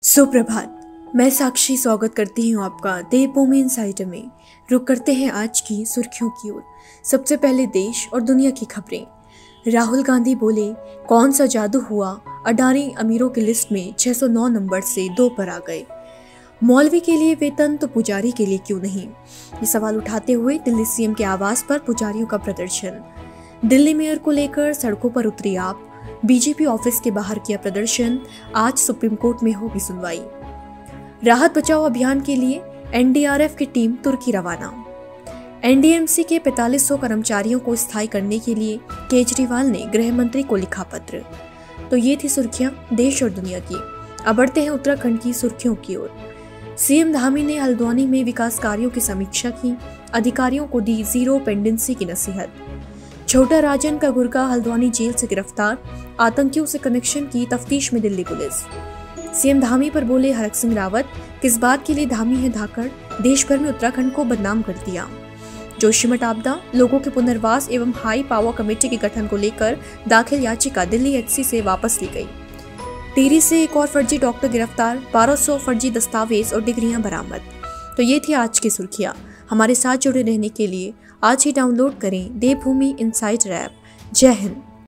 सुप्रभात। मैं साक्षी स्वागत करती हूँ आपका देवभूमि इनसाइडर में। रुक करते हैं आज की सुर्खियों की ओर। सबसे पहले देश और दुनिया की खबरें। राहुल गांधी बोले, कौन सा जादू हुआ, अडानी अमीरों की लिस्ट में 609 नंबर से 2 पर आ गए। मौलवी के लिए वेतन तो पुजारी के लिए क्यों नहीं, ये सवाल उठाते हुए दिल्ली सीएम के आवास पर पुजारियों का प्रदर्शन। दिल्ली मेयर को लेकर सड़कों पर उतरी आप, बीजेपी ऑफिस के बाहर किया प्रदर्शन। आज सुप्रीम कोर्ट में होगी सुनवाई। राहत बचाव अभियान के लिए एनडीआरएफ की टीम तुर्की रवाना। एनडीएमसी के 4500 कर्मचारियों को स्थायी करने के लिए केजरीवाल ने गृह मंत्री को लिखा पत्र। तो ये थी सुर्खियां देश और दुनिया की। अब बढ़ते हैं उत्तराखंड की सुर्खियों की ओर। सीएम धामी ने हल्द्वानी में विकास कार्यों की समीक्षा की, अधिकारियों को दी जीरो पेंडेंसी की नसीहत। छोटा राजन का गुर्गा हल्द्वानी जेल से गिरफ्तार, आतंकियों से कनेक्शन की तफ्तीश में दिल्ली पुलिस। सीएम धामी पर बोले हरक सिंह रावत, किस बात के लिए धामी है धाकड़, देश भर में उत्तराखंड को बदनाम कर दिया। जोशीमठ आपदा, लोगों के पुनर्वास एवं हाई पावर कमेटी के गठन को लेकर दाखिल याचिका दिल्ली एचसी से वापस ली गई। टिहरी से एक और फर्जी डॉक्टर गिरफ्तार, 1200 फर्जी दस्तावेज और डिग्रियां बरामद। तो ये थी आज की सुर्खियां। हमारे साथ जुड़े रहने के लिए आज ही डाउनलोड करें देवभूमि इनसाइडर ऐप। जय हिंद।